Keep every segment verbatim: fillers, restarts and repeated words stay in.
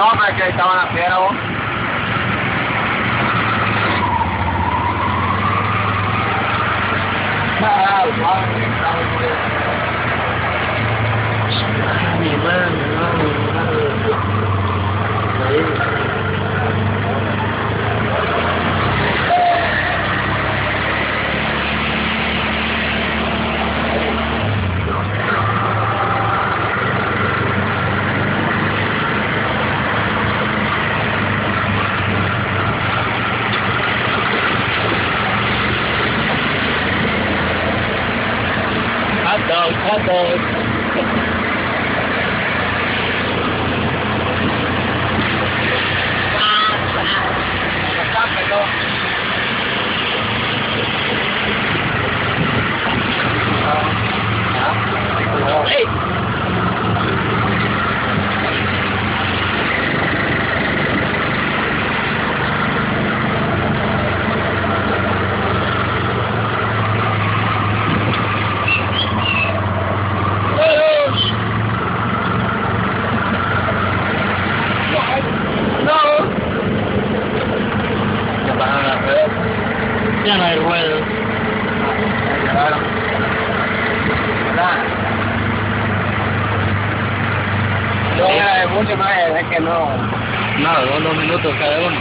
No, pero es que estaban a fiera vos. Ah, guau, mi madre, mi madre, mi madre. Hot dog, hot dog. Hey. Ya no hay ruedas. Claro. ¿Verdad? No, es mucho más, es que no. No, dos, dos minutos cada uno.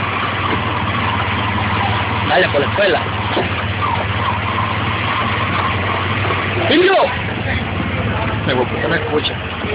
Dale por la escuela. ¡Pillo! Me voy, porque no escucha.